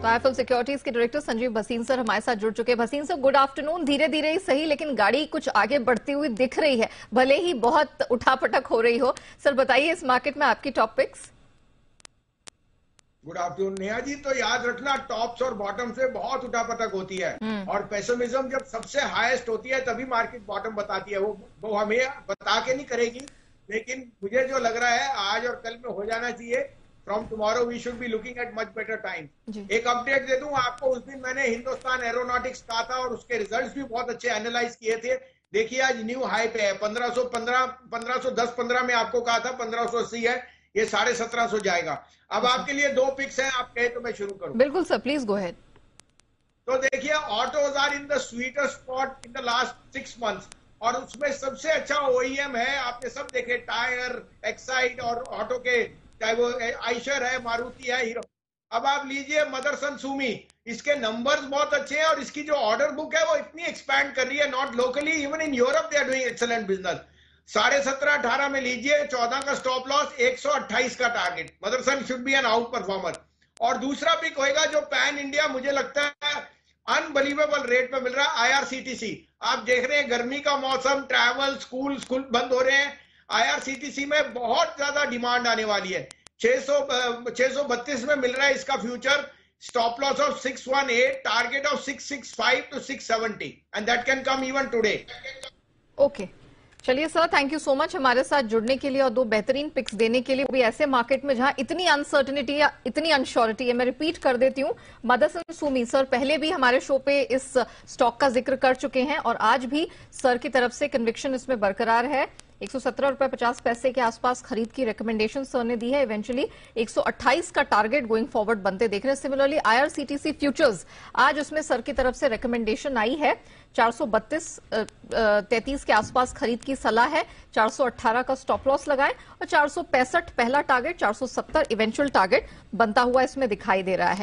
तो IFL securities के director Sanjeev Bhasin sir हमारे साथ जुड़ चुके हैं। Bhasin sir, good afternoon. धीरे धीरे ही सही, लेकिन गाड़ी कुछ आगे बढ़ती हुई दिख रही है, भले ही बहुत उठापटक हो रही हो। सर बताइए इस मार्केट में आपकी top picks. Good afternoon Neha ji. तो याद रखना, टॉप्स और बॉटम से बहुत उठापटक होती है और पेसिमिज्म जब सबसे हाईएस्ट होती है तभी मार्केट बॉटम बताती है। वो हमें बता के नहीं करेगी, लेकिन मुझे जो लग रहा है आज और कल में हो जाना चाहिए। From tomorrow we should be looking at much better time. एक अपडेट दे दूं आपको, उस दिन मैंने हिंदुस्तान एरोनॉटिक्स कहा था और उसके रिजल्ट्स भी बहुत अच्छे एनालाइज किए थे। देखिए आज न्यू हाई पे है 1510-15 में आपको कहा था 1580 है, ये 1750 जाएगा। अब आपके लिए दो पिक्स हैं, आप कहे तो मैं शुरू करूं। बिल्कुल सर, प्लीज गो अहेड। तो देखिए autos are in the sweeter spot in the last 6 months और उसमें सबसे अच्छा ओईएम है, आपने सब देखे, टायर, एक्साइड और ऑटो के, चाहे वो आइशर है, मारुति है, हीरो। अब आप लीजिए मदरसन सुमी, इसके नंबर्स बहुत अच्छे हैं और इसकी जो ऑर्डर बुक है वो इतनी एक्सपैंड कर रही है, not locally, even in Europe they are doing excellent business. 17.5-18 में लीजिए, 14 का स्टॉप लॉस, 128 का target. Motherson should be an outperformer. और दूसरा पिक होएगा जो पैन इंडिया मुझे लगता है अनबिलीवेबल रेट पे मिल रहा है, आईआरसीटीसी। आप देख रहे हैं गर्मी का मौसम, ट्रैवल, स्कूल बंद हो रहे हैं, आईआरसीटीसी में बहुत ज्यादा डिमांड आने वाली है। 632 में मिल रहा है इसका future, stop loss of 618, target of 665 to 670 and that can come even today. Okay, चलिए sir, thank you so much हमारे साथ जुड़ने के लिए और दो बेहतरीन पिक्स देने के लिए, भी ऐसे मार्केट में जहां इतनी अनसर्टेनिटी या इतनी अनश्योरिटी है। मैं रिपीट कर देती हूं, मदरसन सुमी सर पहले भी हमारे शो पे इस स्टॉक का जिक्र कर चुके हैं और आज भी सर की तरफ से कन्विक्शन इसमें बरकरार है। 117.50 के आसपास खरीद की रिकमेंडेशन सर ने दी है। इवेंचुअली 128 का टारगेट गोइंग फॉरवर्ड बनते देख रहे हैं। सिमिलरली आईआरसीटीसी फ्यूचर्स, आज उसमें सर की तरफ से रिकमेंडेशन आई है, 432-33 के आसपास खरीद की सलाह है, 418 का स्टॉप लॉस लगाएं और 465 पहला टारगेट, 470 इवेंचुअल टारगेट बनता हुआ इसमें दिखाई दे रहा है।